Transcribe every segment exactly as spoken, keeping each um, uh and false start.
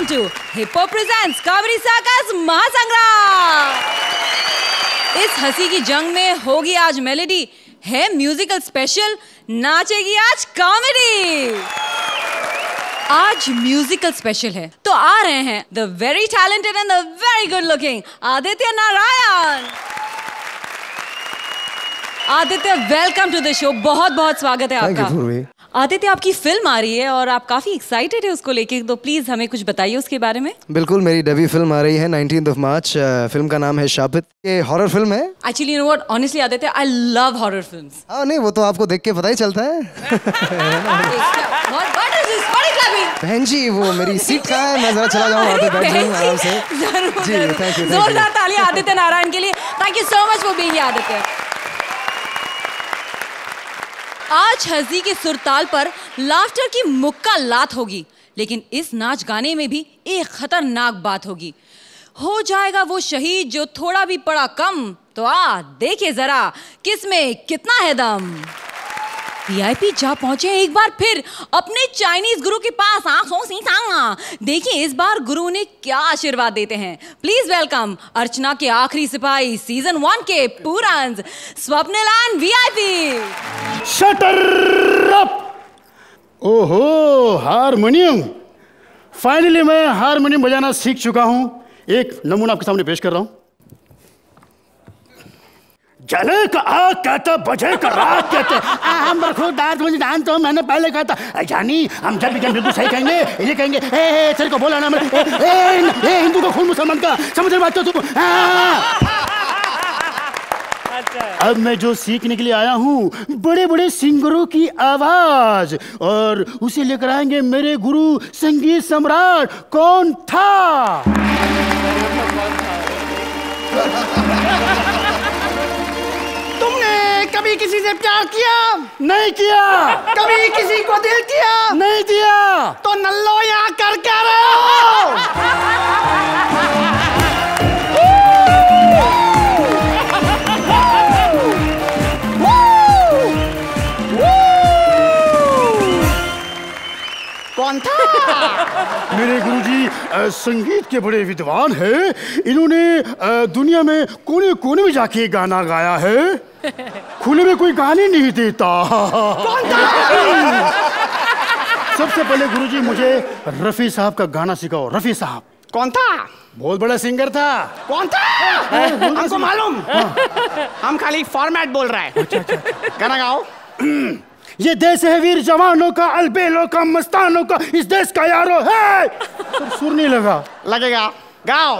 to Hippo presents Comedy Circus Mahasangram. इस हंसी की जंग में होगी आज मेलेडी, है म्यूजिकल स्पेशल, नाचेगी आज कॉमेडी। आज म्यूजिकल स्पेशल है तो आ रहे हैं the very talented and the very good looking Aditya Narayan. Aditya, welcome to the show. बहुत बहुत स्वागत है आपका। आदित्य, आपकी फिल्म आ रही है और आप काफी एक्साइटेड है उसको लेके, तो प्लीज हमें कुछ बताइए उसके बारे में। बिल्कुल, मेरी डेब्यू फिल्म आ रही है नाइनटीन्थ ऑफ मार्च। फिल्म का नाम है शापित। ये हॉरर फिल्म है। Actually you know what, honestly Aditya, I love horror films. हाँ नहीं, वो तो आपको देख के पता ही चलता है। बहन जी, वो मेरी सीट कहाँ है? मैं जरा चला जाऊँ वहाँ पे बैठ जाऊँ आराम से। जी, थैंक यू। जोरदार तालियां आदित्य नारायण के लिए। Thank you so much for being here Aditya. आज हंसी के सुरताल पर लाफ्टर की मुक्का लात होगी, लेकिन इस नाच गाने में भी एक खतरनाक बात होगी। हो जाएगा वो शहीद जो थोड़ा भी पड़ा कम, तो आ देखिए जरा किसमें कितना है दम। वीआईपी जा पहुंचे एक बार फिर अपने चाइनीज गुरु के पास। आंखों से सांगा देखिए इस बार गुरु ने क्या आशीर्वाद देते हैं। प्लीज वेलकम अर्चना के आखिरी सिपाही सीजन वन के Pooran Swapnil and VIP. Shutter up. ओहो, हारमोनियम। फाइनली मैं हारमोनियम बजाना सीख चुका हूं। एक नमूना आपके सामने पेश कर रहा हूं। जले का आग कहते, बजे का राग कहते। हम बरखुरदार मुझे जान तो मैंने पहले कहा था जानी, हम जब भी बिल्कुल सही कहेंगे, ये कहेंगे ए ए तेरे को बोला ना मैं, ए ए, ए हिंदू का खून मुसलमान का, समझ रहे बात तो तुम। अब मैं जो सीखने के लिए आया हूँ, बड़े बड़े सिंगरों की आवाज, और उसे लेकर आएंगे मेरे गुरु संगीत सम्राट। कौन था? तुमने कभी किसी से प्यार किया? नहीं किया। कभी किसी को दिल किया? नहीं दिया। तो नल्लो यहाँ कर क्या रहे हो? कौन था? मेरे गुरुजी संगीत के बड़े विद्वान हैं। इन्होंने दुनिया में कोने कोने में जाके गाना गाया है। खुले में कोई गाने नहीं देता। कौन था? सबसे पहले गुरुजी मुझे रफी साहब का गाना सिखाओ। रफी साहब। कौन था? बहुत बड़ा सिंगर था। कौन था? हमको मालूम। हम खाली फॉर्मेट बोल रहे हैं। अच्छा, अच्छा, अच्छा। गाना गाओ। ये देश है वीर जवानों का, अलबेलों का, मस्तानों का, इस देश का यारो है। तो सुर नहीं लगा। लगेगा, गाओ।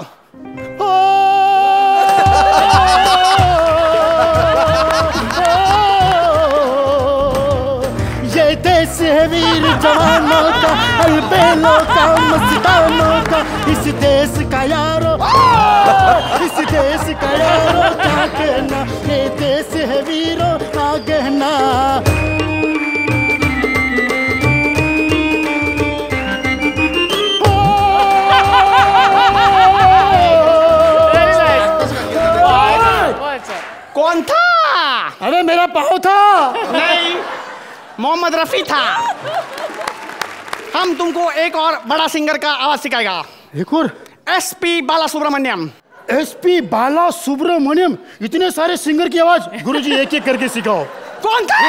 ये देश है वीर जवानों का, अलबेलों का, मस्तानों का, इस देश का यारो, इस देश का यारो क्या कहना, ये देश है वीरों का गहना। कौन था? अरे मेरा पाँव था। नहीं, मोहम्मद रफी था। हम तुमको एक और बड़ा सिंगर का आवाज सिखाएगा। एक और? एसपी बाला सुब्रमण्यम। एसपी बाला सुब्रमण्यम। इतने सारे सिंगर की आवाज गुरुजी एक एक करके सिखाओ। कौन था?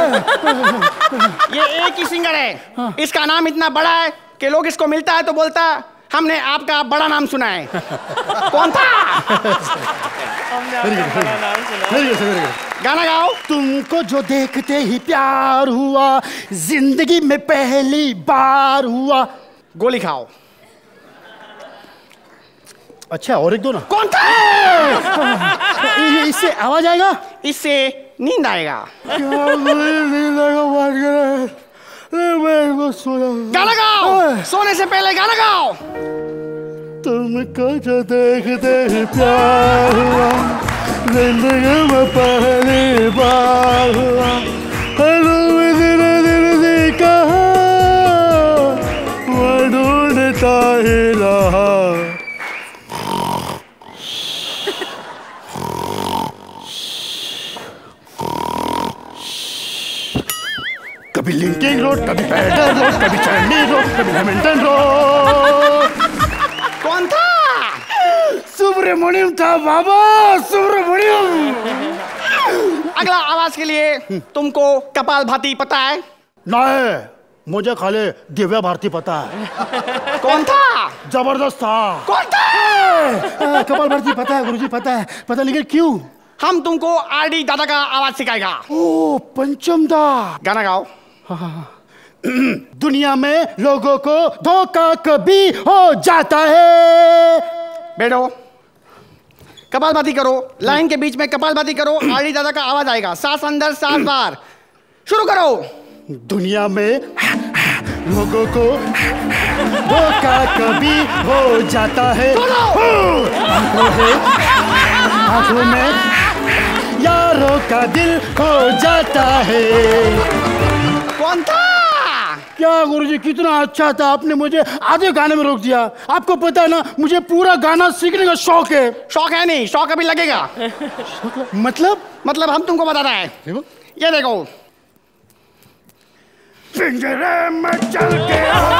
ये एक ही सिंगर है। हाँ। इसका नाम इतना बड़ा है कि लोग इसको मिलता है तो बोलता है हमने आपका बड़ा नाम सुना है। कौन था? गाना गाओ। तुमको जो देखते ही प्यार हुआ, जिंदगी में पहली बार हुआ। गोली खाओ। अच्छा, और एक दो ना। कौन था? इससे आवाज आएगा, इससे नींद आएगा। गाना गाओ। सोने से पहले गाना गाओ। तुमको जो देखते ही प्यार हुआ, जिंदगी में पहली बार हुआ, धीरे धीरे कहा मैं ढूंढता ही रहा। कभी लिंकिंग रोड, कभी पैटर्न रोड, कभी चैंडी रोड, कभी हैमिल्टन रोड। सुब्रमण्यम था बाबा, सुब्रमण्यम। अगला आवाज के लिए तुमको कपाल भाती पता है? नहीं, मुझे खाली दिव्या भारती पता है। कौन था? जबरदस्त था। कौन था? कपाल भारती पता है गुरुजी, पता है, पता लेकिन क्यों? हम तुमको आर डी दादा का आवाज सिखाएगा। ओ पंचम दा, गाना गाओ। दुनिया में लोगों को धोखा कभी हो जाता है। बैठो, कपालभाती करो, लाइन के बीच में कपालभाती करो, आर डी दादा का आवाज आएगा। सांस अंदर, सांस बाहर, शुरू करो। दुनिया में लोगों को धोखा कभी हो जाता है, आंखों में यारों का दिल हो जाता है। कौन था? क्या गुरुजी, कितना अच्छा था, आपने मुझे आधे गाने में रोक दिया। आपको पता है ना, मुझे पूरा गाना सीखने का शौक है। शौक है नहीं, शौक अभी लगेगा। मतलब मतलब हम तुमको बता रहे हैं, ये देखो। पिंजरे में चल के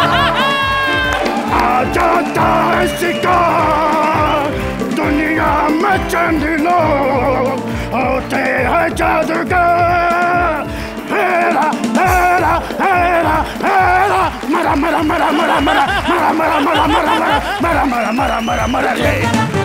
आ जाता है शिकार, दुनिया में चंद लोग होते हैं जादूगर। हेरा हेरा हेरा हेरा, मरा मरा मरा मरा मरा मरा मरा मरा मरा मरा मरा मरा मरा मरा रे।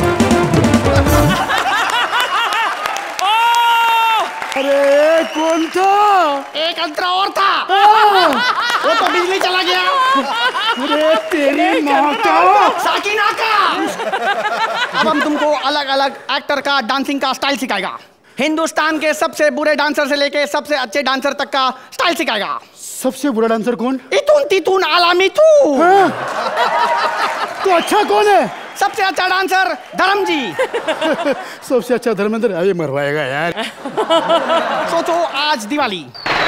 अरे कौन था? एक अंतरा और था, वो तो बिजली चला गया। अरे तेरी माँ का, साकिना का। अब हम तुमको अलग अलग एक्टर का डांसिंग का स्टाइल सिखाएगा। हिंदुस्तान के सबसे बुरे डांसर से लेके सबसे अच्छे डांसर तक का स्टाइल सिखाएगा। सबसे बुरा डांसर कौन? इतुन तितुन आलामी तू। हाँ? तो अच्छा कौन है? सबसे अच्छा डांसर धर्म जी। सबसे अच्छा धर्मेंद्र, अभी मरवाएगा यार। सोचो आज दिवाली,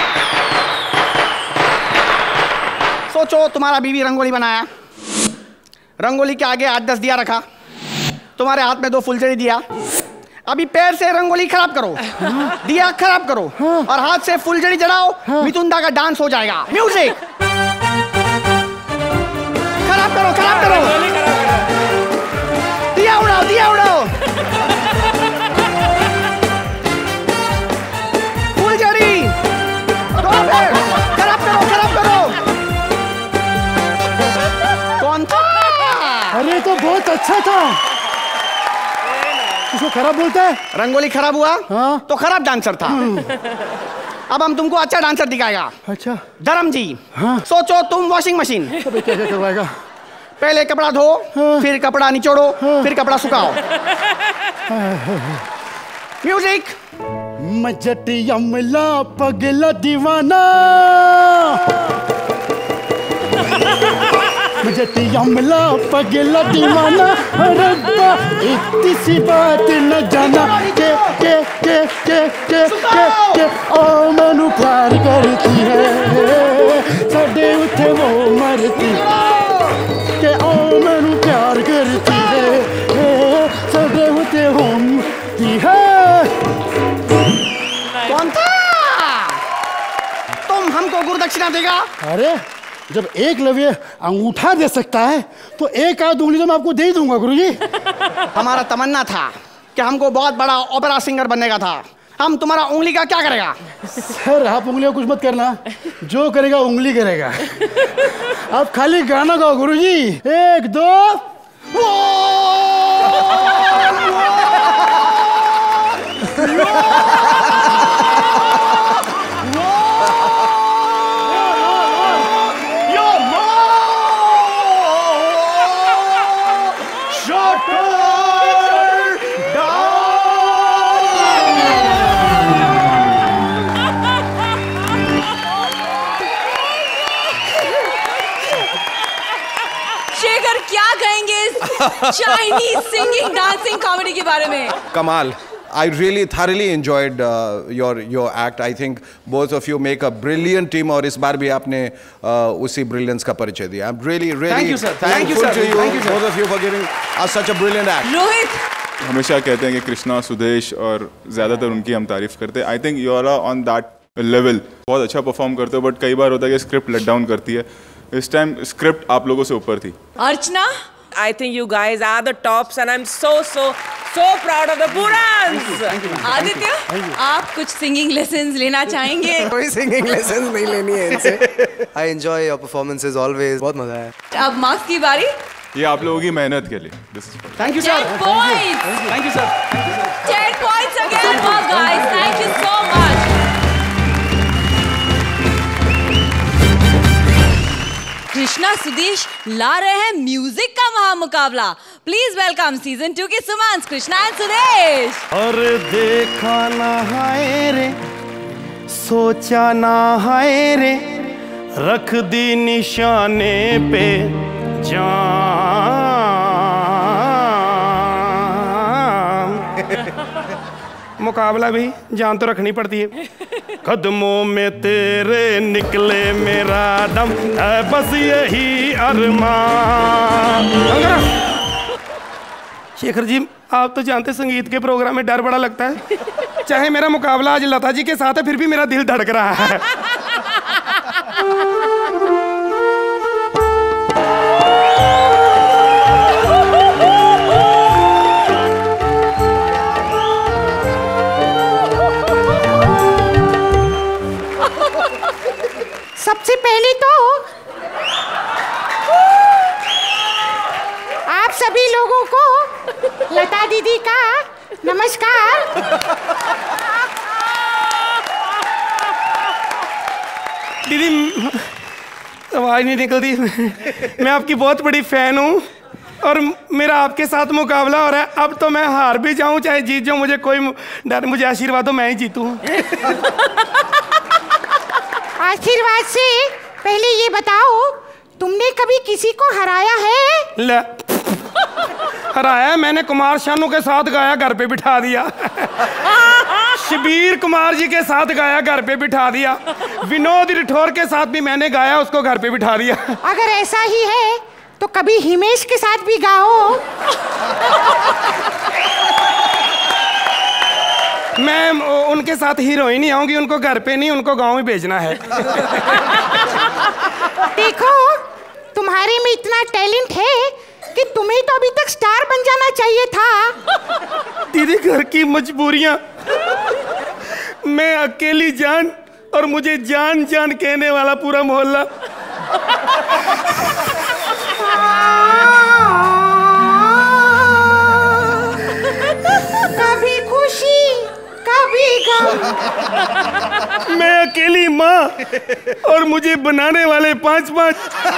सोचो तुम्हारा बीवी रंगोली बनाया, रंगोली के आगे आठ दस दिया रखा, तुम्हारे हाथ में दो फुलझड़ी दिया। अभी पैर से रंगोली खराब करो, दिया खराब करो, और हाथ से फुलझड़ी जलाओ, मिथुनदा का डांस हो जाएगा। म्यूजिक खराब करो, खराब करो, दिया उड़ाओ, दिया उड़ाओ, फुलझड़ी खराब करो, खराब करो। कौन था? अरे तो बहुत अच्छा था। इसको खराब बोलता है? रंगोली खराब हुआ, हाँ? तो खराब डांसर था। अब हम तुमको अच्छा डांसर दिखाएगा। अच्छा धर्म जी, हाँ? सोचो तुम वॉशिंग मशीन, अबे क्या क्या करवाएगा? पहले कपड़ा धो, हाँ? फिर कपड़ा निचोड़ो, हाँ? फिर कपड़ा सुखाओ। म्यूजिक। मजटी अमला पगला दीवाना, मजटी अमला पगला दीवाना, रब्बा इतनी सी बात न जाना के के के के के के के ओ मैनू प्यार करती है, साडे उथे वो मरती के ओ मैनू प्यार करती है, साडे उथे वो मरती है। कौन था? तुम हमको गुरुदक्षिणा देगा? अरे जब एक लव्य अंगूठा दे सकता है तो एक आध उंगली तो मैं आपको दे ही दूंगा गुरुजी। हमारा तमन्ना था कि हमको बहुत बड़ा ओपेरा सिंगर बनने का था। हम तुम्हारा उंगली का क्या करेगा? सर आप उंगली का कुछ मत करना, जो करेगा उंगली करेगा। आप खाली गाना गाओ गुरुजी। एक दो वो, शेखर क्या कहेंगे इस चाइनीज सिंगिंग डांसिंग कॉमेडी के बारे में? कमाल। I really thoroughly enjoyed uh, your your act. I think both of you make a brilliant team और इस बार भी आपने uh, उसी brilliance का परिचय दिया. I'm really really Thank you, sir. Thank you, thankful sir. to you, Thank you, sir. both of you for giving us such a brilliant act. Rohit, हमेशा कहते हैं कि कृष्णा, सुदेश और ज़्यादातर उनकी हम तारीफ करते हैं. I think you are on that level. बहुत अच्छा परफॉर्म करते हो, बट कई बार होता है कि स्क्रिप्ट लेट डाउन करती है. इस टाइम स्क्रिप्ट आप लोगों से ऊपर थी. अर्चना, I think you guys are the tops and I'm so so so proud of the Purans. Aditya, आप कुछ सिंगिंग लेसन्स लेना चाहेंगे? कोई सिंगिंग लेसन्स नहीं लेनी है इनसे। I enjoy your performances always, बहुत मजा है। अब मार्क्स की बारी। ये आप लोगों की मेहनत के लिए। Thank you sir. ten points. Thank you sir. ten points again, wow guys, thank you so much. Krishna Sudesh ला रहे हैं म्यूजिक का महामुकाबला। प्लीज वेलकम सीजन टू के सुमंस कृष्णा एंड सुदेश। और देखा ना हाय रे, सोचा ना हाय रे, रख दी निशाने पे जान। मुकाबला भी जान तो रखनी पड़ती है। कदमों में तेरे निकले मेरा दम, है बस यही अरमान। शेखर जी, आप तो जानते संगीत के प्रोग्राम में डर बड़ा लगता है। चाहे मेरा मुकाबला आज लता जी के साथ है, फिर भी मेरा दिल धड़क रहा है। सबसे पहले तो आप सभी लोगों को लता दीदी का नमस्कार। दीदी, आवाज नहीं निकलती। मैं आपकी बहुत बड़ी फैन हूँ और मेरा आपके साथ मुकाबला हो रहा है। अब तो मैं हार भी जाऊँ चाहे जीत जाऊँ, मुझे कोई डर, मुझे आशीर्वाद हो, मैं ही जीतूँ। आशीर्वाद से पहले ये बताओ, तुमने कभी किसी को हराया है? ले, हराया मैंने कुमार शानू के साथ गाया, घर पे बिठा दिया। शबीर कुमार जी के साथ गाया, घर पे बिठा दिया। विनोद राठौर के साथ भी मैंने गाया, उसको घर पे बिठा दिया। अगर ऐसा ही है तो कभी हिमेश के साथ भी गाओ। मैं उनके साथ हीरोइन ही आऊंगी, उनको घर पे नहीं, उनको गांव में भेजना है। देखो, तुम्हारे में इतना टैलेंट है कि तुम्हें तो अभी तक स्टार बन जाना चाहिए था। दीदी, घर की मजबूरियां, मैं अकेली जान और मुझे जान जान कहने वाला पूरा मोहल्ला। कभी खुशी कभी गम, मैं अकेली माँ और मुझे बनाने वाले पांच पांच।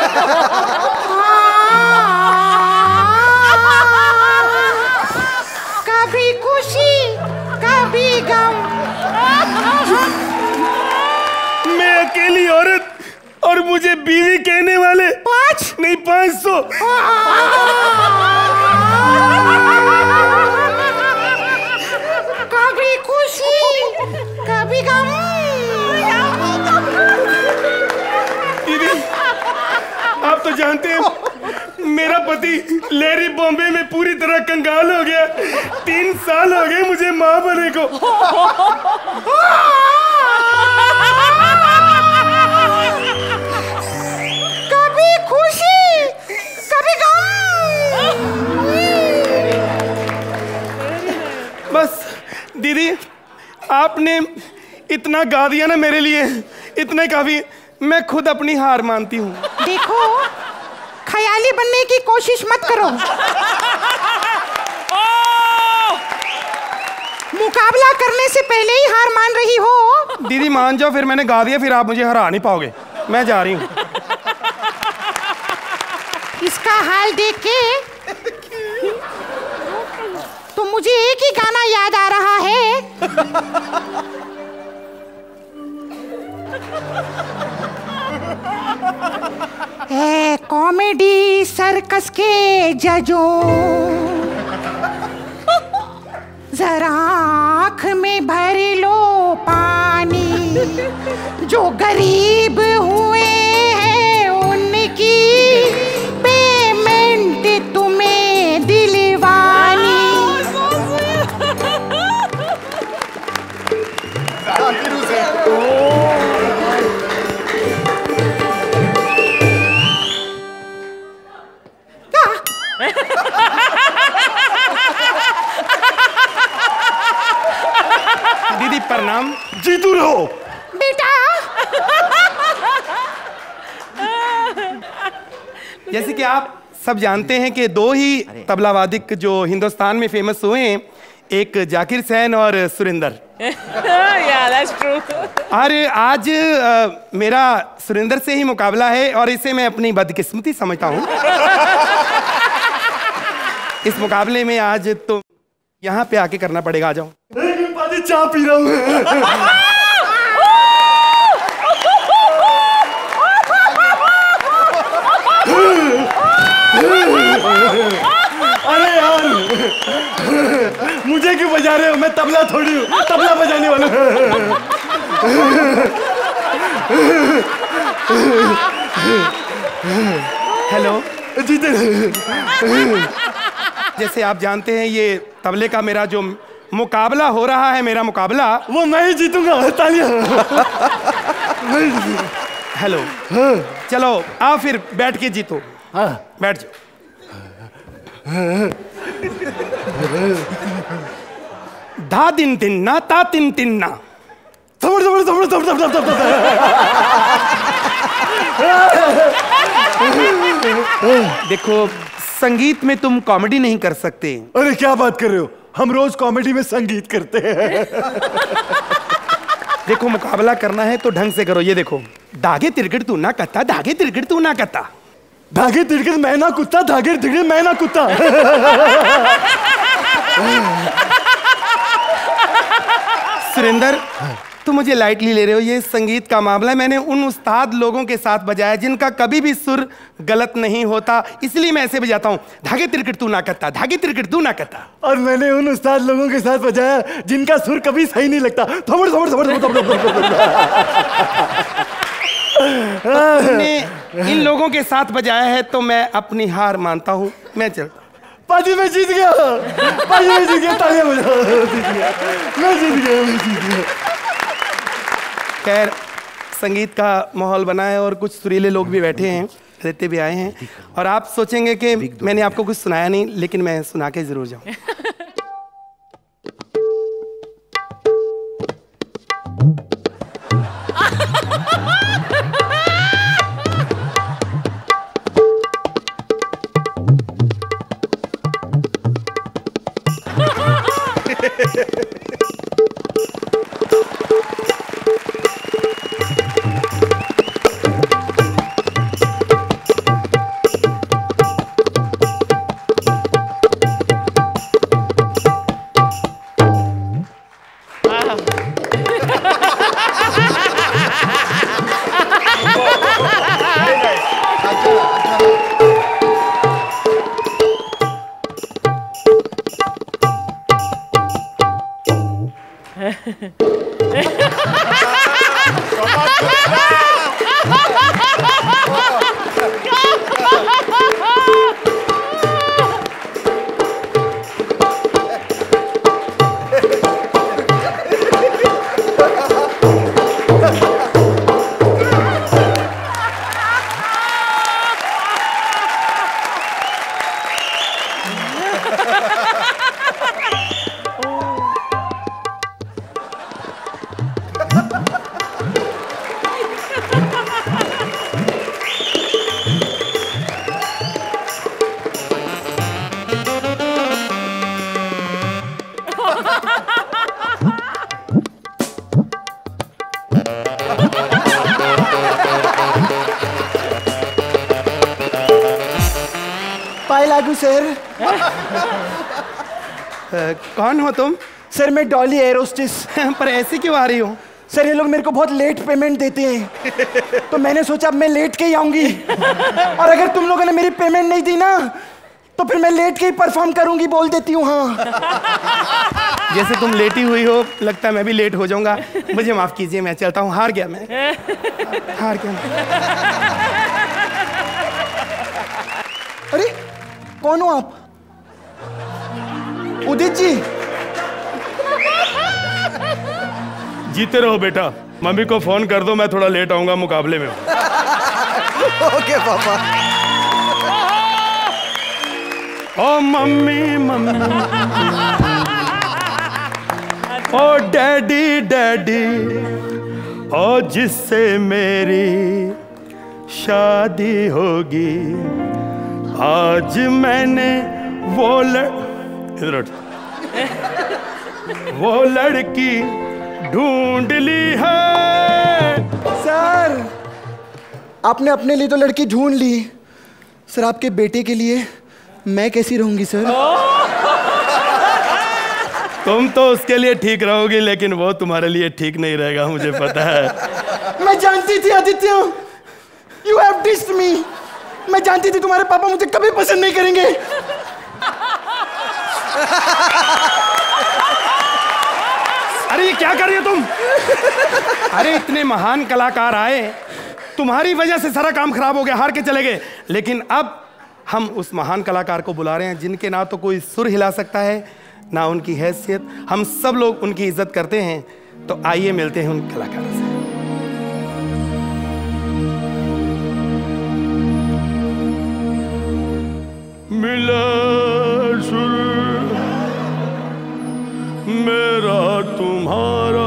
कभी खुशी कभी गम, मैं अकेली औरत और मुझे बीवी कहने वाले पांच नहीं पांच सौ। कभी खुशी कभी गम। दीदी, आप तो जानते हैं मेरा पति लेरी बॉम्बे में पूरी तरह कंगाल हो गया। तीन साल हो गए मुझे माँ बने को। कभी खुशी कभी गम। बस दीदी, आपने इतना गा दिया ना मेरे लिए, इतने काफी। मैं खुद अपनी हार मानती हूँ। देखो, ख्याली बनने की कोशिश मत करो। मुकाबला करने से पहले ही हार मान रही हो। दीदी मान जाओ, फिर मैंने गा दिया, फिर आप मुझे हरा नहीं पाओगे। मैं जा रही हूँ। इसका हाल देख के तो मुझे एक ही गाना याद आ रहा है। है कॉमेडी सर्कस के जजों, जरा आँख में भर लो पानी, जो गरीब हुए हैं उनकी पेमेंट तुम्हें दिलवानी। जैसे कि आप सब जानते हैं कि दो ही तबला वादक जो हिंदुस्तान में फेमस हुए हैं, एक जाकिर सैन और सुरेंद्र। Yeah, that's true. और आज आ, मेरा सुरेंद्र से ही मुकाबला है और इसे मैं अपनी बदकिस्मती समझता हूँ। इस मुकाबले में आज तो यहाँ पे आके करना पड़ेगा। आ जाओ। चाय पी रहा हूँ। अरे यार, मुझे क्यों बजा रहे हो? मैं तबला थोड़ी हूँ, तबला बजाने वाला हूँ। हेलो जी। जैसे आप जानते हैं ये तबले का मेरा जो मुकाबला हो रहा है, मेरा मुकाबला वो मैं ही जीतूंगा। तालियां। हेलो चलो आओ फिर बैठ के जीतो। हाँ बैठ जाओ। धा दिन दिन ना ता तिन तिन ना थोड़ थोड़ थोड़ थोड़ थोड़ थोड़ थोड़। देखो संगीत में तुम कॉमेडी नहीं कर सकते। अरे क्या बात कर रहे हो, हम रोज कॉमेडी में संगीत करते हैं। देखो मुकाबला करना है तो ढंग से करो। ये देखो, धागे तिरकट तू ना कत्ता, धागे तिरकट तू ना कत्ता, धागे तिरकट मैं ना कुत्ता, धागे तिरकट मैं ना कुत्ता। सुरेंद्र तुम मुझे लाइटली ले रहे हो, ये संगीत का मामला है। मैंने उन उस्ताद लोगों के साथ बजाया जिनका कभी भी सुर गलत नहीं होता, इसलिए मैं ऐसे बजाता हूँ। धागे तिरकट तू ना करता, धागे तिरकट तू ना करता। और मैंने उन उस्ताद लोगों के साथ बजाया जिनका सुर कभी सही नहीं लगता। थोड़ थोड़ थोड़ थोड़ थोड़। तुमने इन लोगों के साथ बजाया है तो मैं अपनी हार मानता हूँ। मैं चलता। पाजी मैं जीत गया, पाजी मैं जीत गया। तालियां बजाओ। जीत गया मैं, जीत गया मैं, जीत गया। खैर संगीत का माहौल बना है और कुछ सुरीले लोग भी बैठे हैं, रहते भी आए हैं, और आप सोचेंगे कि मैंने आपको कुछ सुनाया नहीं, लेकिन मैं सुना के जरूर जाऊं। सर। कौन हो तुम? सर मैं डॉली एयर होस्टेस। पर ऐसे क्यों आ रही हो? सर ये लोग मेरे को बहुत लेट पेमेंट देते हैं, तो मैंने सोचा अब मैं लेट के ही आऊंगी, और अगर तुम लोगों ने मेरी पेमेंट नहीं दी ना तो फिर मैं लेट के ही परफॉर्म करूंगी, बोल देती हूँ। हाँ जैसे तुम लेटी हुई हो, लगता है मैं भी लेट हो जाऊंगा। मुझे माफ कीजिए, मैं चलता हूँ। हार गया मैं, हार गया। अरे कौन हो आप? उदित जी। जीते रहो बेटा, मम्मी को फोन कर दो, मैं थोड़ा लेट आऊंगा मुकाबले में। ओके पापा। ओ मम्मी मम्मी, ओ डैडी डैडी, ओ जिससे मेरी शादी होगी। आज मैंने वो लड़ इधर हट। वो लड़की ढूंढ ली है। सर आपने अपने लिए तो लड़की ढूंढ ली, सर आपके बेटे के लिए मैं कैसी रहूंगी सर? तुम तो उसके लिए ठीक रहोगी, लेकिन वो तुम्हारे लिए ठीक नहीं रहेगा, मुझे पता है। मैं जानती थी Aditya, you have dissed me. मैं जानती थी तुम्हारे पापा मुझे कभी पसंद नहीं करेंगे। अरे ये क्या कर रही हो तुम? अरे इतने महान कलाकार आए, तुम्हारी वजह से सारा काम खराब हो गया, हार के चले गए। लेकिन अब हम उस महान कलाकार को बुला रहे हैं जिनके ना तो कोई सुर हिला सकता है ना उनकी हैसियत। हम सब लोग उनकी इज्जत करते हैं, तो आइए मिलते हैं उन कलाकारों से। मिला सुर मेरा तुम्हारा,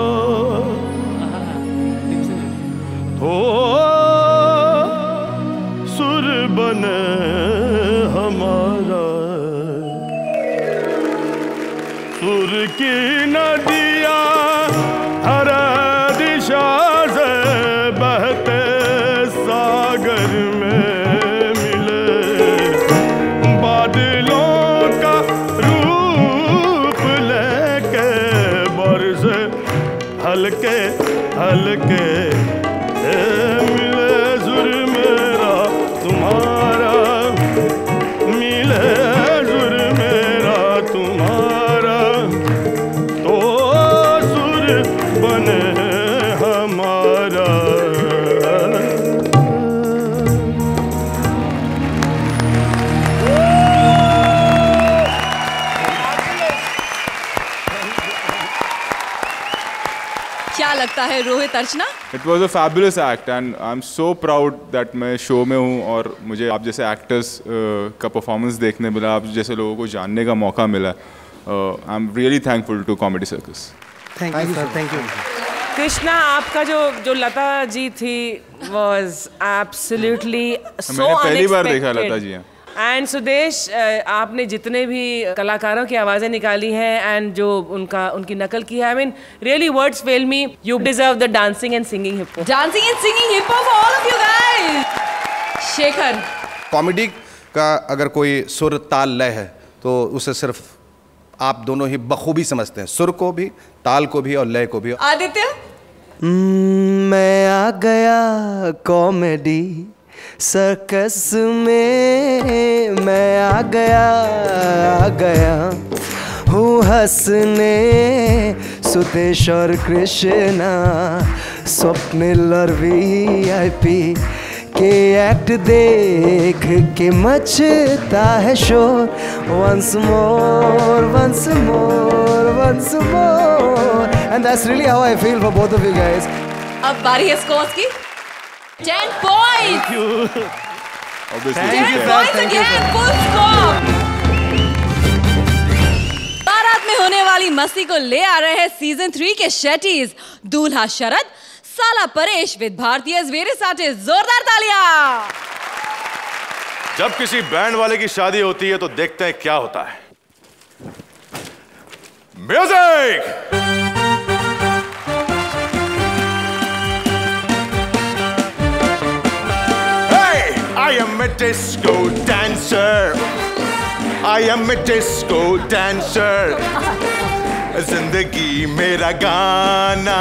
तो सुर बने हमारा। सुर की नदियाँ हर दिशा से बहते सागर में मिले, बादलों का रूप लेके बरसे हल्के हल्के मिले। सुर मेरा तुम्हारा मिले, सुर मेरा तुम्हारा, तो सुर बने हमारा। क्या लगता है Rohit, Archana? It was a fabulous act and I'm so proud that मैं शो में हूँ और मुझे आप जैसे एक्टर्स का परफॉर्मेंस देखने मिला, आप जैसे लोगों को जानने का मौका मिला। I am really thankful to comedy circus. Thank you sir, thank you. Krishna, आपका जो जो लता जी थी was absolutely so मैंने पहली बार देखा unexpected. लता जी। एंड सुदेश, आपने जितने भी कलाकारों की आवाज़ें निकाली हैं एंड जो उनका उनकी नकल की है, I mean really words fail me, you deserve the dancing and singing hippo. Dancing and singing hippo for all of you guys. Shekhar, comedy का अगर कोई सुर ताल लय है तो उसे सिर्फ आप दोनों ही बखूबी समझते हैं, सुर को भी, ताल को भी और लय को भी। आदित्य? मैं आ गया कॉमेडी सर्कस में, मैं आ गया आ गया हूँ हंसने। सुदेश और कृष्णा, स्वप्निल और वी आई पी के एक्ट देख के मचता है शोर। Once more once more once more, and that's really how I feel for both of you guys. अब बारी है स्कोर्स की। ten points. ten points again, full score. बारात में होने वाली मस्ती को ले आ रहे हैं सीजन थ्री के शेटीज, दूल्हा शरद, साला Paresh with Bharti as various artist. जोरदार तालियां। जब किसी बैंड वाले की शादी होती है तो देखते हैं क्या होता है। Music. I am a disco dancer. I am a disco dancer. जिंदगी मेरा गाना,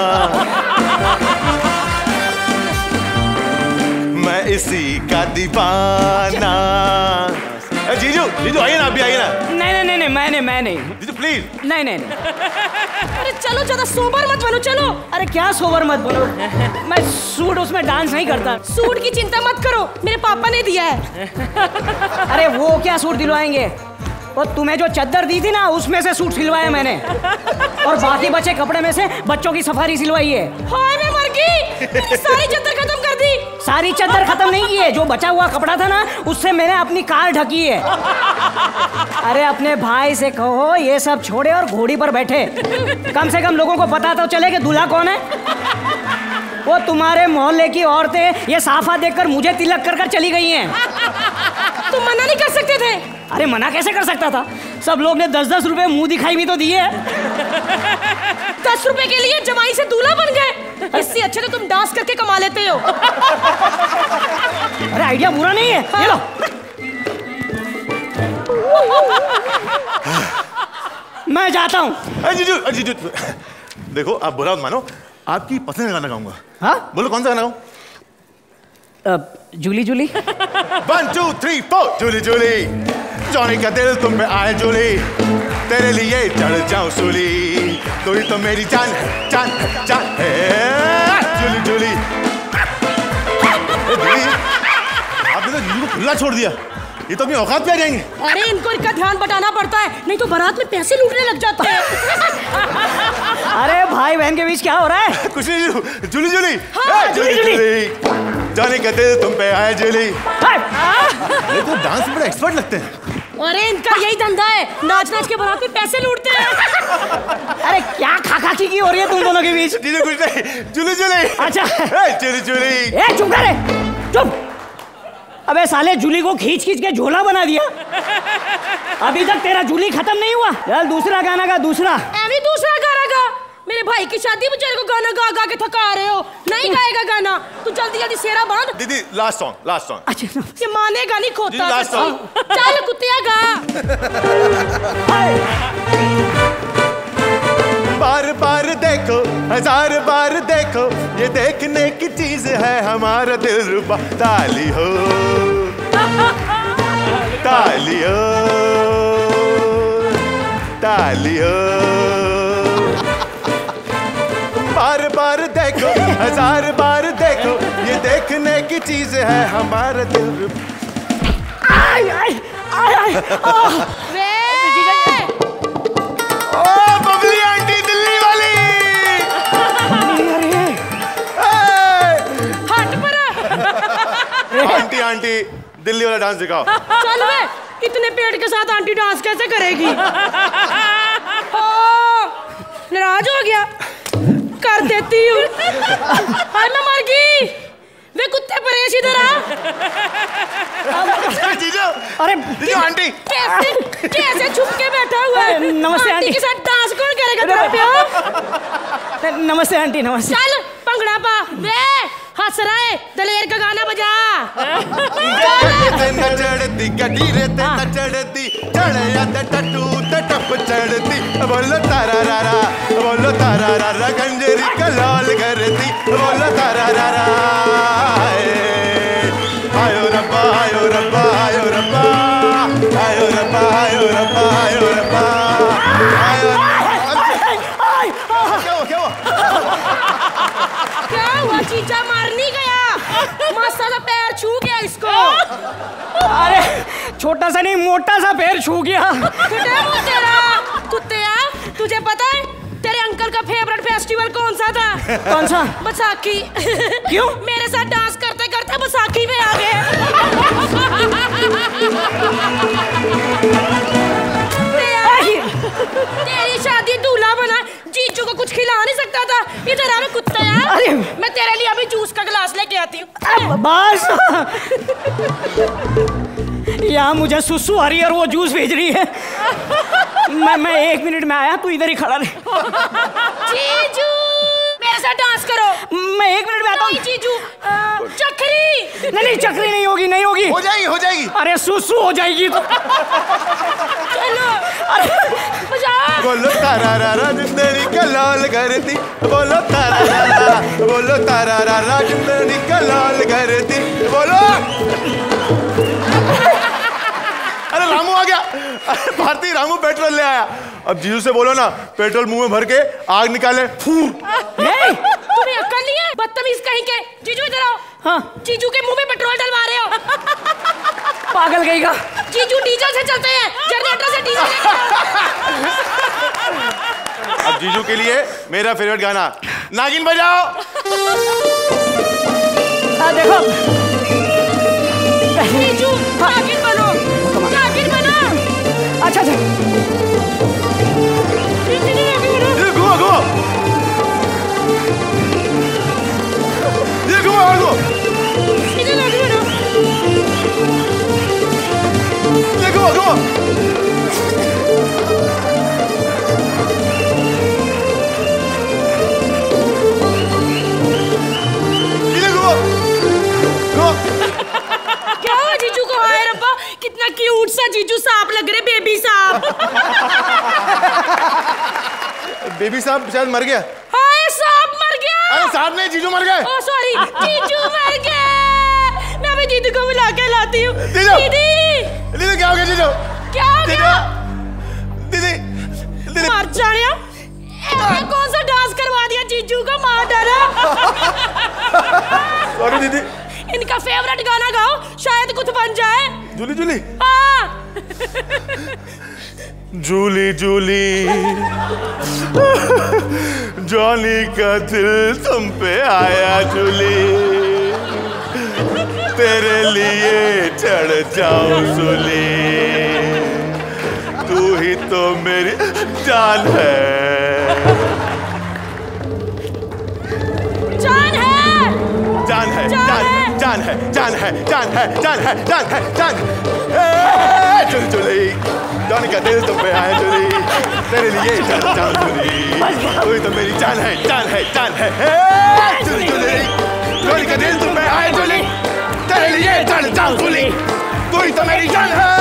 मैं इसी का दीवाना। जीजू, जीजू आइए ना, अभी आइए ना। नहीं नहीं नहीं नहीं, मैं नहीं मैं नहीं। जीजू प्लीज। नहीं नहीं नहीं। अरे चलो ज्यादा सोबर मत बनो, चलो। अरे क्या सोबर मत बनो, मैं सूट उसमें डांस नहीं करता। सूट की चिंता मत करो, मेरे पापा ने दिया है। अरे वो क्या सूट दिलवाएंगे, और तुम्हें जो चद्दर दी थी ना उसमें से सूट सिलवाया मैंने, और बाकी बचे कपड़े में से बच्चों की सफारी सिलवाई है। हाय मैं मर गई, मैंने सारी चद्दर खत्म कर दी। सारी चद्दर खत्म नहीं की है, जो बचा हुआ कपड़ा था ना उससे मैंने अपनी कार ढकी है। अरे अपने भाई से कहो ये सब छोड़े और घोड़ी पर बैठे, कम से कम लोगों को पता तो चले कि दूल्हा कौन है। वो तुम्हारे मोहल्ले की औरतें ये साफा देखकर मुझे तिलक कर कर चली गई हैं। तुम मना नहीं कर सकते थे? अरे मना कैसे कर सकता था? सब लोग ने दस दस रुपए मुंह दिखाई भी तो दिए। दस रुपए के लिए जमाई से दूल्हा बन गए? इससे अच्छे तो तुम डांस करके कमा लेते हो। अरे आइडिया बुरा नहीं है। हाँ। ये लो। मैं जाता हूँ। जीजू जीजू देखो, आप बुरा मत मानो, आपकी पसंद का गाना गाऊंगा। हाँ बोलो कौन सा गाना गाऊं? Julie Julie. One two three four. Julie Julie, Johnny का दिल तुम पे आए जूली, तेरे लिए चढ़ जाऊं सूली, तू ही तो मेरी जान जान जान है। जूली जूली, आपने तो जूली को खुला छोड़ दिया, ये तो अपनी औकात पे आ जाएंगे। अरे इनको इनका ध्यान बटाना पड़ता है, नहीं तो बारात में पैसे लूटने लग जाते हैं। अरे भाई बहन के बीच क्या हो रहा है? कुछ नहीं। जूली जूली, हाँ, जूली जूली, जाने का दिल तुम पे आए जूली। ये तो डांस में बड़े एक्सपर्ट लगते हैं। अरे इनका यही धंधा है, नाच नाच के बारात में पैसे लूटते हैं। अरे क्या खाका की हो रही है तुम दोनों के बीच? जी कुछ नहीं। जूली जूली। अच्छा जूली जूली। ए चुप कर, चुप। अबे साले जूली को खींच खींच के झोला बना दिया। अभी तक तेरा जूली खत्म नहीं हुआ। चल दूसरा गाना गा, दूसरा। अभी दूसरा गाना गा? मेरे भाई की शादी बेचारे को गाना गा गा के थका रहे हो। नहीं गाएगा गाना, तू जल्दी जल्दी सेरा बांध। दीदी लास्ट सॉन्ग, लास्ट सॉन्ग। अच्छा ये मानेगा नहीं खोता। Last song. चल कुत्तिया गा। बार बार देखो, हजार बार देखो, ये देखने की चीज है हमारा दिल रुबा। ताली हो ताली हो ताली हो, बार बार देखो, हजार बार देखो, ये देखने की चीज है हमारा दिल रुबा। आई आई आई आई। ओ बबली आंटी दिल्ली वाली। हट पर। आंटी आंटी दिल्ली वाला डांस दिखाओ। चल वे, इतने पेट के साथ आंटी डांस कैसे करेगी? नाराज हो गया, कर देती हूँ। हाय मैं मर गई। वे कुत्ते परेश इधर आ। जीजू, अरे जीजू आंटी कैसे कैसे छुप के बैठा हुआ है? नमस्ते आंटी के साथ डांस कौन करेगा तेरा प्यार? नमस्ते आंटी, नमस्ते। चल पंगड़ा पा। वे हंस रहा है, दलेर का गाना बजा। चढ़ती गड्डी रे ते चढ़ती, चढ़या ते टट्टू ते टप चढ़ती, बोलो तारा रारा, बोलो तारा रारा, गंजेरी का लाल करती, बोलो तारा रारा। आयो रब्बा आयो रब्बा आयो रब्बा आयो रब्बा आयो रब्बा आयो रब्बा आयो। क्या हुआ क्या हुआ क्या हुआ? चीचा मार नहीं गया, मस्त सा पैर छू गया इसको। अरे छोटा सा नहीं, मोटा सा पैर छू गया। तेरा कुत्तिया, तुझे पता है तेरे अंकल का फेवरेट फेस्टिवल कौन सा था? कौन सा? बैसाखी। क्यों? मेरे साथ डांस करते करते बैसाखी में आ गए। तेरी शादी दूल्हा बना, जीजू को कुछ खिला नहीं सकता था। इधर आ कुत्ता यार, मैं तेरे लिए अभी जूस का गिलास लेके आती हूँ। बस यहाँ मुझे सुसु आ रही है और वो जूस भेज रही है। मैं मैं एक मिनट में आया, तू इधर ही खड़ा रहे। जीजू मेरे साथ डांस करो। मैं एक मिनट में आता हूँ। जीजू चक्री। नहीं नहीं चक्री नहीं होगी, नहीं होगी। हो जाएगी हो जाएगी। अरे सुसु हो जाएगी तो। चलो बजा। बोलो तारा रारा जिंदगी का लाल करती, बोलो तारा रारा, बोलो तारा रारा जिंदगी का लाल करती, बोलो। अरे रामू आ गया। अरे भारती, रामू पेट्रोल ले आया। अब जीजू से बोलो ना पेट्रोल मुंह में भर के आग निकाले। तुम्हें अक्ल नहीं है? बदतमीज कहीं के। जीजू इधर आओ। हाँ। जीजू के मुंह में पेट्रोल डलवा रहे हो। पागल गई का। जीजू डीजल से चलते हैं, जनरेटर से डीजल। अब जीजू के लिए मेरा फेवरेट गाना नागिन बजाओ। आ, देखो जीजू नागिन बनो, नागिन बनो। अच्छा अच्छा घुमा घुमा। सीधे लग रही हो। देखो देखो क्या हुआ जीजू को? हाय रब्बा, कितना क्यूट सा जीजू सांप लग रहे, बेबी सांप। बेबी साहब शायद मर गया। हाय सांप मर गया। अरे साहब नहीं, जीजू मर गए। ओह सॉरी, जीजू मर गए। मैं अभी दीदी को बुला के लाती हूँ। दीदी दीदी क्या हो गया जीजू? क्या हो गया? दीदी दीदी मर जाने। कौन सा डांस करवा दिया जीजू को? मार डाला। सॉरी दीदी। इनका फेवरेट गाना गाओ, शायद कुछ बन जाए। जूली जूली। हाँ। जूली जूली जॉनी का दिल तुम पे आया जूली, तेरे लिए चढ़ जाऊं सूली, तू ही तो मेरी जान है। जान है जान है जान है जान है जान है जान है जान है जान है। जूली जूली जॉनी का दिल तुम पे आया जूली, तेरे लिए चढ़ जाऊं जूली, तू ही तो मेरी जान है जान है जान है। जूली जूली जॉनी का दिल तुम पे आया जूली, तेरे लिए चढ़ जाऊं जूली, तू ही तो मेरी जान है।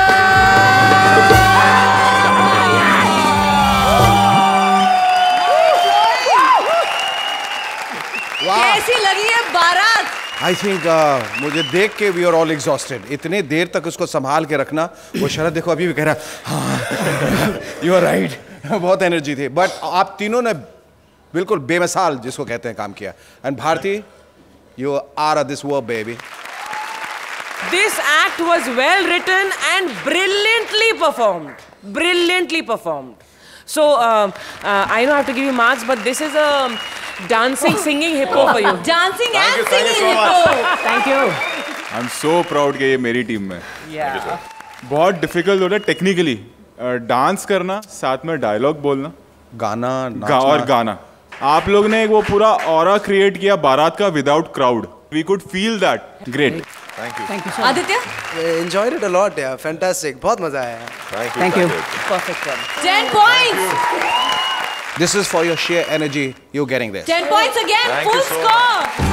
कैसी लगी है बारात? आई थिंक uh, मुझे देख के वी आर ऑल एग्जॉस्टेड। इतने देर तक उसको संभाल के रखना। वो शरद देखो अभी भी कह रहा यू आर राइट, बहुत एनर्जी थी। बट आप तीनों ने बिल्कुल बेमिसाल जिसको कहते हैं काम किया। And Bharti, you are this verb baby. This act was well written and brilliantly performed. Brilliantly performed. So uh, uh, I don't have to give you marks, but this is a dancing, singing hippo for you. Dancing Thank and you, thank you singing so hippo. Thank you. I'm so proud कि ये मेरी team में। Yeah. बहुत difficult होता है technically dance करना, साथ में डायलॉग बोलना, गाना गा और गाना। आप लोग ने एक वो पूरा ऑरा क्रिएट किया बारात का without crowd. We could feel that. Great. Thank you. Thank you so Aditya? Enjoyed it a lot, yeah. Fantastic. बहुत मजा आया। Thank you. Thank you. Perfect one. Ten points. This is for your sheer energy you're getting there. Ten points again. Thank Full you so score.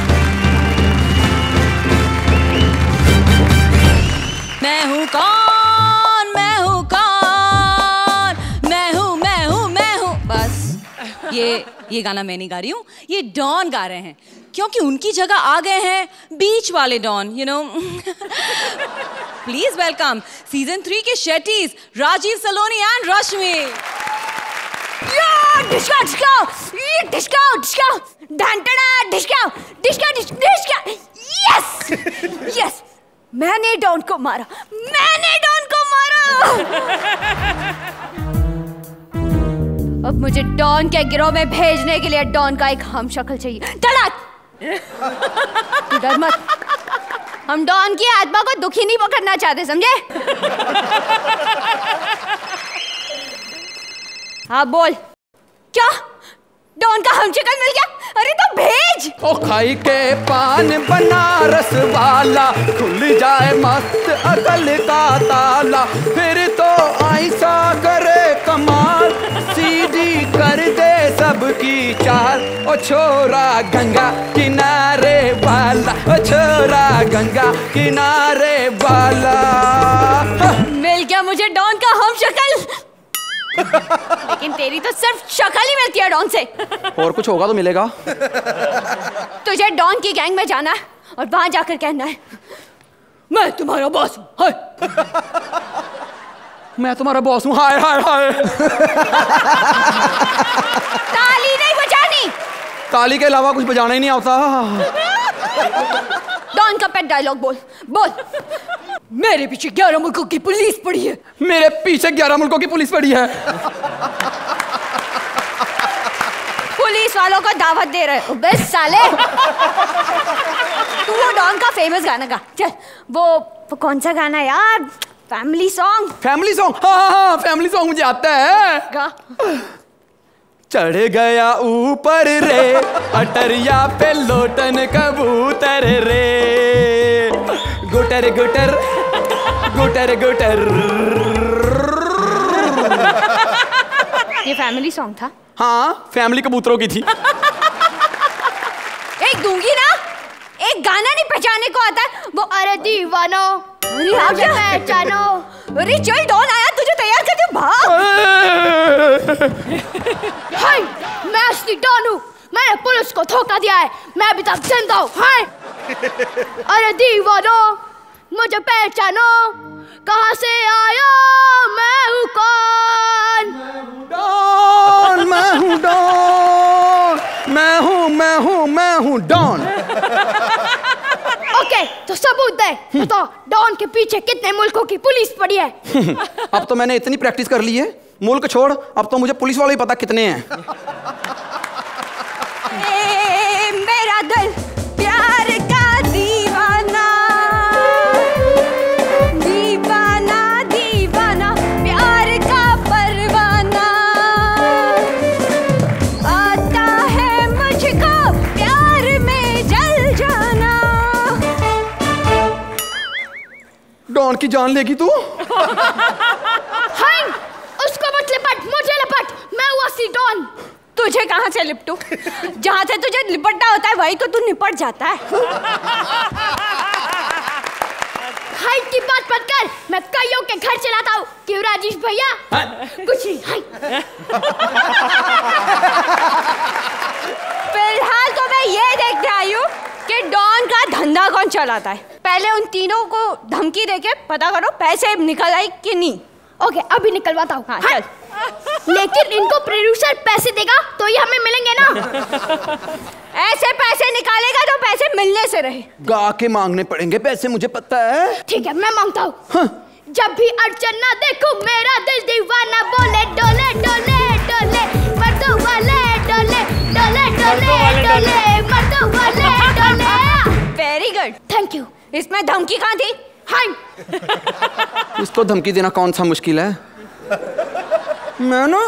मैं हूँ कौन, मैं हूँ कौन, मैं हूँ मैं हूँ मैं हूँ। बस ये ये गाना मैं नहीं गा रही हूँ, ये डॉन गा रहे हैं, क्योंकि उनकी जगह आ गए हैं बीच वाले Don, you know. Please welcome season three के Shettys Rajiv, Saloni and Rashmi. Disco disco ये डिस्को डिस्को ढंटड़ा disco disco disco. Yes yes, मैंने डॉन को मारा, मैंने डॉन को मारा। अब मुझे डॉन के गिरोह में भेजने के लिए डॉन का एक हमशक्ल चाहिए। तड़ाक! तू डर मत, हम डॉन की आत्मा को दुखी नहीं पकड़ना चाहते, समझे? हाँ बोल, क्या डॉन का हमशक्ल मिल गया? अरे तो भेज। ओ खाई के पान बनारस वाला, खुल जाए मस्त अकल का ताला, फिर तो ऐसा करे कमाल, सीधी कर दे सबकी चाल। ओ छोरा गंगा किनारे वाला, ओ छोरा गंगा किनारे वाला। मिल गया मुझे डॉन का हमशक्ल, लेकिन तेरी तो सिर्फ शक्ल ही मिलती है डॉन से। और कुछ होगा तो मिलेगा। तुझे डॉन की गैंग में जाना है और वहां जाकर कहना है मैं तुम्हारा बॉस हूं। हाय मैं तुम्हारा बॉस हूँ। हाय हाय हाय। ताली नहीं बजानी। ताली के अलावा कुछ बजाना ही नहीं आता। डॉन का पेट डायलॉग बोल बोल। मेरे पीछे ग्यारह मुल्कों की पुलिस पड़ी है। मेरे पीछे ग्यारह मुल्कों की पुलिस पड़ी है। पुलिस वालों को दावत दे रहे हो बस साले। तू वो डॉन का फेमस गाना गा। चल वो, वो कौन सा गाना यार? Family song. Family song? हाँ हाँ हाँ, फैमिली सॉन्ग मुझे आता है। गा। चढ़ गया ऊपर रे अटरिया पे लोटन कबूतर रे गुटर गुटर गुटर गुटर। ये फैमिली सॉन्ग था? हाँ, फैमिली कबूतरों की थी। एक दूंगी ना, एक गाना नहीं पहचानने को आता है वो, अरे दीवानो अरे आप क्या पहचानो, अरे चल डॉन आया तुझे तैयार कर दूं भाग। हाय मैं असली डॉन हूँ, मैंने पुलिस को धोखा दिया है, मैं अभी तक जिंदा हूँ। हाय अरे दीवानो मुझे पहचानो, कहाँ से आया मैं हूँ कौन। डॉन मैं हूँ डॉन, मैं हूँ मैं हूँ मैं हूँ डॉन। ओके तो सबूत दे, तो डॉन के पीछे कितने मुल्कों की पुलिस पड़ी है। अब तो मैंने इतनी प्रैक्टिस कर ली है, मुल्क छोड़ अब तो मुझे पुलिस वाले ही पता कितने हैं। ए, मेरा दिल प्यार का दीवाना दीवाना दीवाना प्यार का परवाना, आता है मुझको प्यार में जल जाना। डॉन की जान लेगी तू? हाय उसको मत लिपट, मुझे लिपट, मैं हूँ असली डॉन। तुझे कहाँ से लिपटू, जहाँ से तुझे लिपटना होता है वही तो तू निपट जाता है। हाइट की बात मत कर, मैं कईयों के घर चलाता हूँ। क्यों राजेश भैया? कुछ नहीं। हाय फिलहाल तो मैं ये देखते आई हूँ कि डॉन का धंधा कौन चलाता है। पहले उन तीनों को धमकी देके पता करो पैसे निकल आई कि नहीं। ओके अभी निकलवाता हूँ। हाँ, चल। लेकिन इनको प्रोड्यूसर पैसे देगा तो ये हमें मिलेंगे ना। ऐसे पैसे निकालेगा तो पैसे मिलने से रहे। गा के मांगने पड़ेंगे पैसे, मुझे पता है। ठीक है मैं मांगता हूँ। हाँ। जब भी अर्चना देखो मेरा दिल दीवाना बोले डोले डोले डोले मर्दों वाले डोले डोले डोले डोले मर्दों वाले डोले। Very good, thank you. इसमें धमकी कहाँ थी? हाय इसको धमकी देना कौन सा मुश्किल है। मैं ना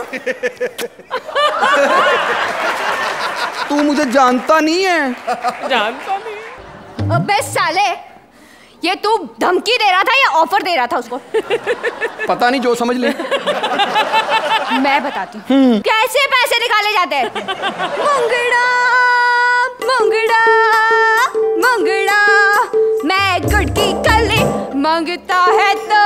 तू मुझे जानता नहीं है। जानता नहीं। अबे साले, ये तू धमकी दे रहा था या ऑफर दे रहा था उसको? पता नहीं, जो समझ ले। मैं बताती हूँ कैसे पैसे निकाले जाते हैं। मुंगड़ा मुंगड़ा मुंगड़ा मैं गुड़ की कली मांगता है तो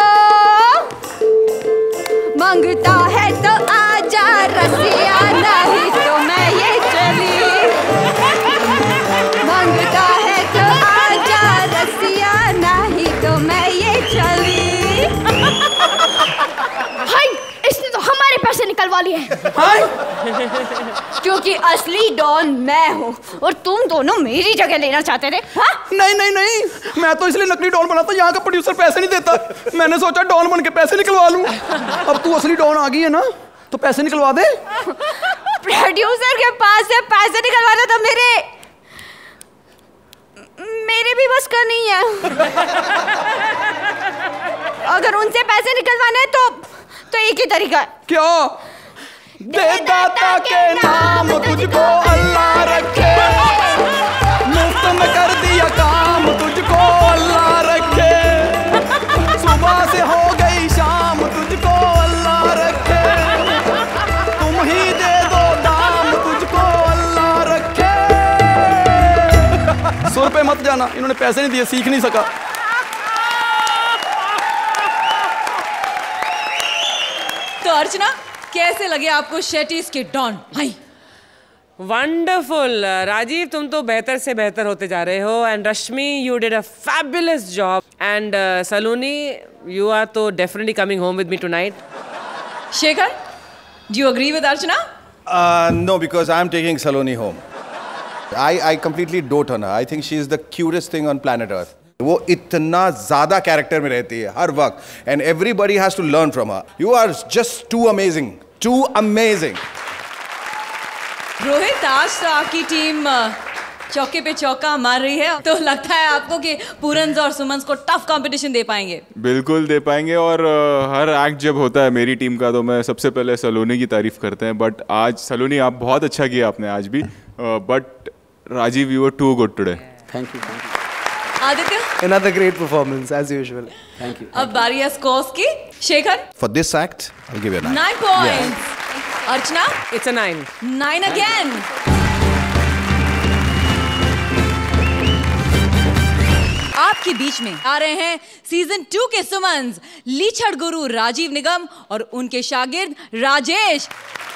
मांगता है तो आजा रसिया, नहीं तो मैं ये चली। मांगता है तो आजा रसिया, नहीं तो मैं ये चली। हाय इसने तो हमारे पैसे निकलवा लिए हैं। हाय क्योंकि असली डॉन मैं हूँ और तुम दोनों मेरी जगह लेना चाहते थे। हाँ? नहीं नहीं नहीं, मैं तो इसलिए नकली डॉन बना था, यहाँ का प्रोड्यूसर पैसे नहीं देता। मैंने सोचा डॉन बन के पैसे निकलवा लूं। अब तू असली डॉन आ गई है ना, तो पैसे निकलवा दे। प्रोड्यूसर के पास से पैसे निकलवाना तो मेरे मेरे भी बस का नहीं है। अगर उनसे पैसे निकलवाने हैं तो तो एक ही तरीका है। क्या? दे दाता के नाम तुझको अल्लाह रखे, मुफ्त में कर दिया काम तुझको अल्लाह रखे, सुबह से हो गई शाम तुझको अल्लाह रखे, तुम ही दे दो दाम तुझको अल्लाह रखे। सौ रुपए मत जाना, इन्होंने पैसे नहीं दिए, सीख नहीं सका। तो अर्चना कैसे लगे आपको शेट्टीज के डॉन? हाय वंडरफुल राजीव, तुम तो बेहतर से बेहतर होते जा रहे हो। And Rashmi, you did a fabulous job. And Saloni, you are तो definitely coming home with me tonight. Shekhar, do you agree with Archana? Uh, no, because I'm taking Saloni home. I I completely dote on her. I think she is the cutest thing on planet Earth. वो इतना ज़्यादा character में रहती है हर वक्त, and everybody has to learn from her. You are just too amazing, too amazing. Rohit, आज तो आपकी टीम चौके पे चौका मार रही है, तो लगता है आपको कि पूरन और सुमन को टफ कंपटीशन दे पाएंगे। बिल्कुल दे पाएंगे, और uh, हर एक्ट जब होता है मेरी टीम का तो मैं सबसे पहले सलोनी की तारीफ करते हैं, बट आज सलोनी आप बहुत अच्छा किया आपने आज भी, but Rajiv you were too good today. Thank you thank you. Aditya, Another great performance as usual. Thank you. अब बारी है स्कोर्स की। Shekhar, For this act, I'll give you a nine. Nine points. Archana, It's a nine. Nine again. आपके बीच में आ रहे हैं season two के सुमन्स, लीचड़ गुरु राजीव निगम और उनके शागिर्द राजेश।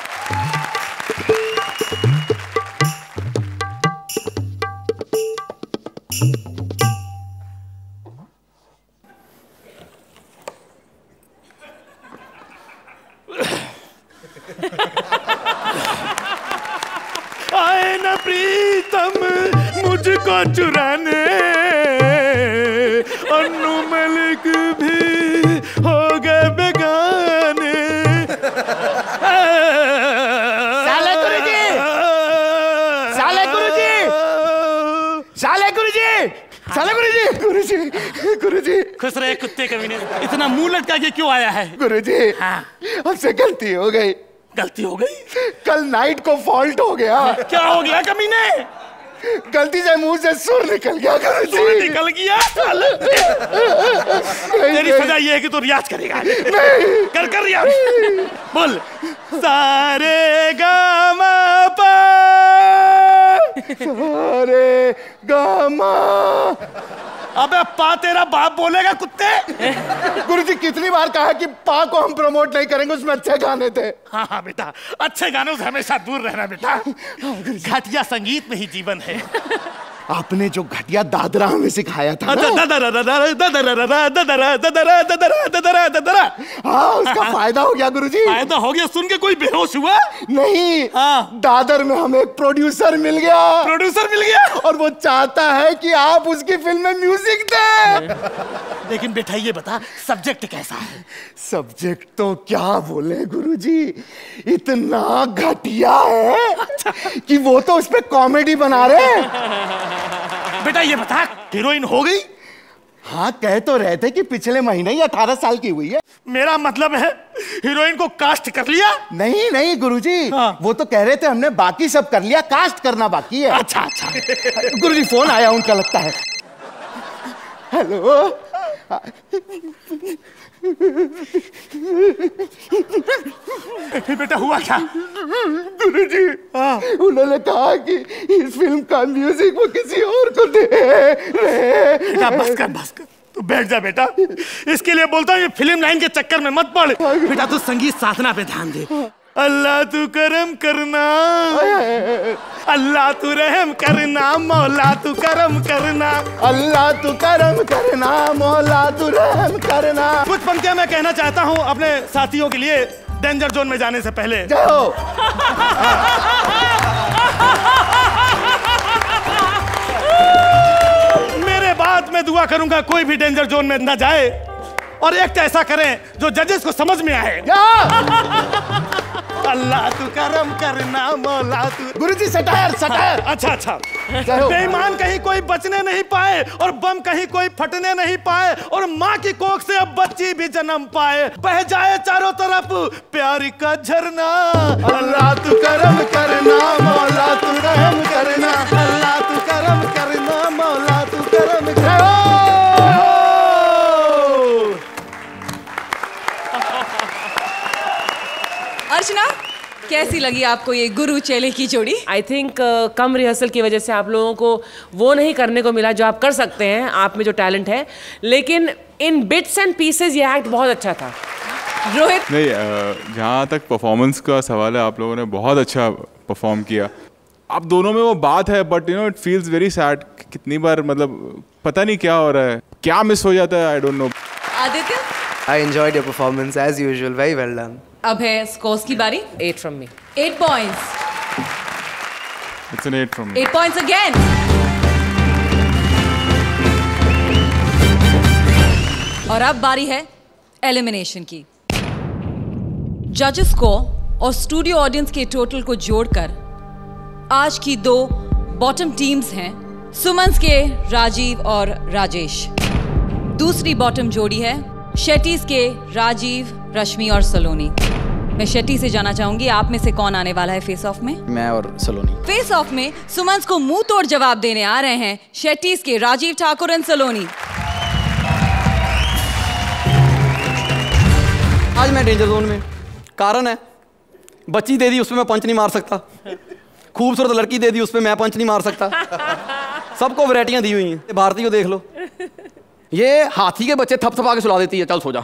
आए न प्रीतम मुझको चुराने, अन्नू मलिक भी हो गए बेगाने। साले गुरुजी, साले गुरुजी, साले गुरुजी, साले गुरुजी, गुरुजी, गुरुजी। खुश रहे कुत्ते कमीने, इतना मुंह लटका के क्यों आया है? गुरुजी, हाँ, हमसे गलती हो गई। गलती हो गई? कल नाइट को फॉल्ट हो गया। क्या हो गया कमीने? गलती से मुंह से सुर निकल गया। सुर निकल गया? तेरी सजा ये है कि तू रियाज करेगा। नहीं। कर कर रियाज। बोल। सारे गामा पा, सारे गामा। अबे पा तेरा बाप बोलेगा कुत्ते। गुरुजी कितनी बार कहा कि पा को हम प्रमोट नहीं करेंगे, उसमें अच्छे गाने थे। हाँ हाँ बेटा, अच्छे गानों से हमेशा दूर रहना बेटा। घटिया संगीत में ही जीवन है। आपने जो घटिया दादरा हमें सिखाया था ना, हाँ, उसका फायदा हो गया गुरुजी। फायदा हो गया? सुन के कोई बेहोश हुआ? नहीं, हाँ। दादर में हमें एक प्रोड्यूसर मिल गया। प्रोड्यूसर मिल गया और वो चाहता है कि आप उसकी फिल्म में म्यूजिक दें। लेकिन बेटा ये बता, सब्जेक्ट कैसा है? सब्जेक्ट तो क्या बोले गुरुजी, इतना घटिया है कि वो तो उस पे कॉमेडी बना रहे हैं। बेटा ये बता, हीरोइन हो गई? हाँ, कह तो रहे थे कि पिछले महीने ही अठारह साल की हुई है। मेरा मतलब है हीरोइन को कास्ट कर लिया? नहीं नहीं गुरुजी, हाँ। वो तो कह रहे थे हमने बाकी सब कर लिया, कास्ट करना बाकी है। अच्छा अच्छा। गुरुजी फोन आया उनका लगता है। हेलो। बेटा हुआ क्या? गुरुजी, उन्होंने कहा कि इस फिल्म का म्यूजिक वो किसी और को दे रहे। बेटा बस कर बस कर, तू बैठ जा बेटा। इसके लिए बोलता हूँ ये फिल्म लाइन के चक्कर में मत पड़। बेटा तू संगीत साधना पे ध्यान दे। अल्लाह तू करम करना, अल्लाह तू रहम करना, मौला तू करम करना, अल्लाह तू करम करना, मौला तू रहम करना। कुछ पंक्तियां मैं कहना चाहता हूँ अपने साथियों के लिए डेंजर जोन में जाने से पहले। जाओ। मेरे बाद मैं दुआ करूंगा कोई भी डेंजर जोन में न जाए, और एक ऐसा करें जो जजेस को समझ में आए। अल्लाह तू करम करना, मौला तू। गुरुजी सटायर सटायर। अच्छा अच्छा। बेईमान कहीं कोई बचने नहीं पाए, और बम कहीं कोई फटने नहीं पाए, और माँ की कोख से अब बच्ची भी जन्म पाए, बह जाए चारों तरफ प्यार का झरना। अल्लाह तू करम करना, मौला तू रहम करना, अल्लाह तू करम करना, मौला तू करम करना। अर्चना, कैसी लगी आपको ये गुरु चेले की जोड़ी? आई थिंक uh, कम रिहर्सल की वजह से आप लोगों को वो नहीं करने को मिला जो आप कर सकते हैं, आप में जो टैलेंट है, लेकिन इन बिट्स एंड पीसेस ये एक्ट बहुत अच्छा था। रोहित? नहीं, जहाँ तक परफॉर्मेंस का सवाल है, आप लोगों ने बहुत अच्छा परफॉर्म किया। आप दोनों में वो बात है, but you know it feels very sad. कितनी बार मतलब पता नहीं क्या हो रहा है, क्या मिस हो जाता है, I don't know. Aditya? I enjoyed your performance as usual. Very well done. अब है स्कोर्स की बारी। Eight from me. Eight points. It's an eight from me. Eight points again. और अब बारी है एलिमिनेशन की। जजेस को और स्टूडियो ऑडियंस के टोटल को जोड़कर आज की दो बॉटम टीम्स हैं सुमन्स के राजीव और राजेश। दूसरी बॉटम जोड़ी है शेट्टीज के राजीव, रश्मि और सलोनी। मैं शेट्टी से जाना चाहूंगी आप में से कौन आने वाला है फेस ऑफ में? मैं और सलोनी। फेस ऑफ में सुमन्स को मुंह तोड़ जवाब देने आ रहे हैं शेट्टीज के राजीव ठाकुर एंड सलोनी। आज मैं डेंजर जोन में, कारण है बच्ची दे दी, उस पर मैं पंच नहीं मार सकता। खूबसूरत लड़की दे दी, उस पर मैं पंच नहीं मार सकता। सबको वैरायटियां दी हुई हैं। भारती को देख लो, ये हाथी के बच्चे थप थपा के सुला देती है। चल सो जा।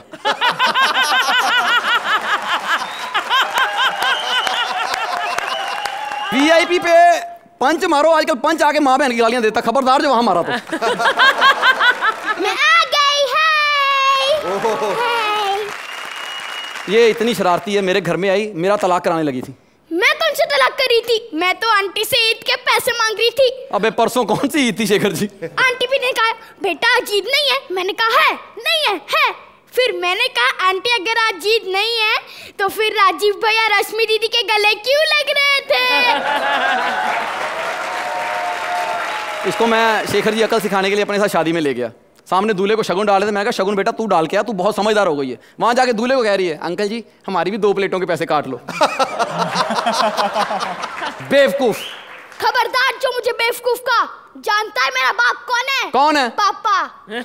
वीआईपी पे पंच मारो, आजकल पंच आके माँ बहन की गालियां देता। खबरदार जो वहां मारा तो। मैं आ गई है। ये इतनी शरारती है, मेरे घर में आई, मेरा तलाक कराने लगी थी। मैं कौन सी तलाक करी थी? मैं तो आंटी से ईद के पैसे मांग रही थी। अबे परसों कौन सी ईद थी शेखर जी? आंटी भी ने कहा बेटा आज ईद नहीं है। मैंने कहा है नहीं है है। फिर मैंने कहा आंटी अगर आज ईद नहीं है तो फिर राजीव भैया रश्मि दीदी के गले क्यों लग रहे थे? इसको मैं शेखर जी अकल सिखाने के लिए अपने साथ शादी में ले गया। सामने दूल्हे को शगुन डाले थे। मैं कहा शगुन बेटा तू डाल के आ, तू बहुत समझदार हो गई है। वहां जाके दूल्हे को कह रही है अंकल जी हमारी भी दो प्लेटों के पैसे काट लो। बेवकूफ। खबरदार जो मुझे बेवकूफ का जानता है। मेरा बाप कौन है? कौन है? पापा।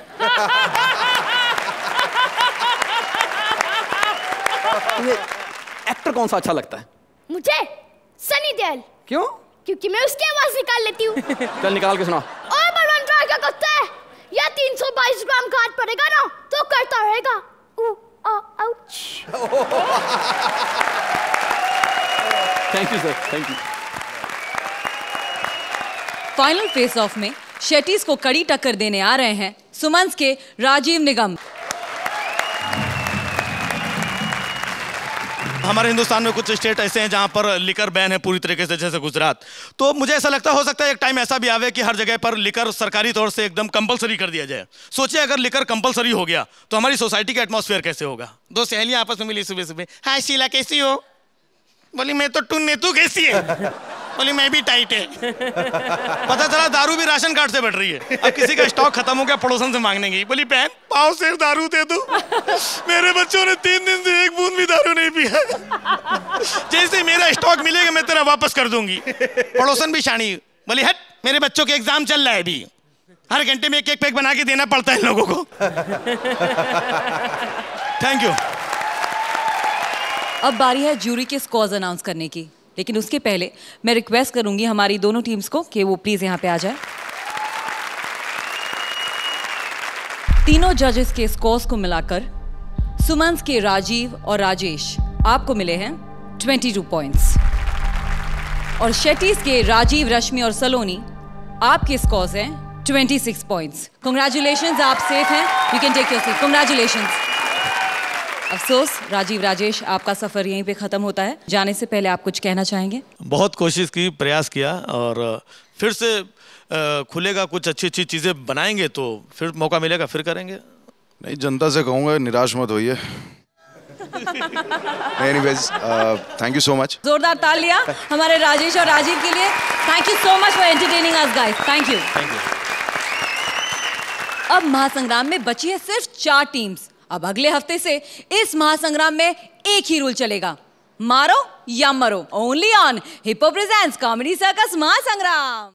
एक्टर कौन सा अच्छा लगता है? मुझे सनी देओल। क्यों? क्योंकि मैं उसकी आवाज निकाल लेती हूँ। चल निकाल के सुना। और बलवान ट्राई क्या करता है? या तीन सौ बाईस ग्राम का हाथ पड़ेगा ना तो करता रहेगा। Thank you sir, thank you. Final face off में शेट्टीज को कड़ी टक्कर देने आ रहे हैं सुमन्स के राजीव निगम। हमारे हिंदुस्तान में कुछ स्टेट ऐसे हैं जहां पर लिकर बैन है पूरी तरीके से, जैसे गुजरात। तो मुझे ऐसा लगता हो सकता है एक टाइम ऐसा भी आवे कि हर जगह पर लिकर सरकारी तौर से एकदम कंपलसरी कर दिया जाए। सोचिए अगर लिकर कंपलसरी हो गया तो हमारी सोसाइटी का एटमॉस्फेयर कैसे होगा। दो सहेलियां आपस में मिली सुबह सुबह, हाय शीला कैसी हो? बोली मैं तो टुन्ने, तू कैसी है? बोली मैं भी टाइट है। पता चला दारू भी राशन कार्ड से बढ़ रही है। अब किसी का स्टॉक खत्म हो गया, पड़ोसन से मांगने गई। बोली बहन पाव से दारू दे दो। मेरे बच्चों ने तीन दिन से एक बूंद भी दारू नहीं पिया। जैसे मेरा स्टॉक मिलेगा मैं तेरा वापस कर दूंगी। पड़ोसन भी शानी। बोली हट मेरे बच्चों के एग्जाम चल रहा है अभी, हर घंटे में एक एक पैक बना के देना पड़ता है इन लोगों को। Thank you. अब बारी है ज्यूरी के स्कोर्स अनाउंस करने की, लेकिन उसके पहले मैं रिक्वेस्ट करूंगी हमारी दोनों टीम्स को कि वो प्लीज यहाँ पे आ जाए। तीनों जजेस के स्कोर्स को मिलाकर सुमन्स के राजीव और राजेश आपको मिले हैं बाईस पॉइंट्स और शेट्टीज के राजीव, रश्मि और सलोनी आपके स्कोर्स हैं छब्बीस पॉइंट्स। कांग्रेचुलेशंस, आप सेफ हैं। You can take your seat. Congratulations. अफसोस राजीव, राजेश आपका सफर यहीं पे खत्म होता है। जाने से पहले आप कुछ कहना चाहेंगे? बहुत कोशिश की, प्रयास किया और फिर से खुलेगा, कुछ अच्छी अच्छी चीजें बनाएंगे तो फिर मौका मिलेगा, फिर करेंगे। नहीं, जनता से कहूंगा निराश मत होइए। Anyways thank you so much. जोरदार तालियां हमारे राजेश और राजीव के लिए। Thank you so much for entertaining us guys. Thank you. अब महासंग्राम में बची है सिर्फ चार टीम्स। अब अगले हफ्ते से इस महासंग्राम में एक ही रूल चलेगा, मारो या मरो। Only on hippo presents comedy circus महासंग्राम।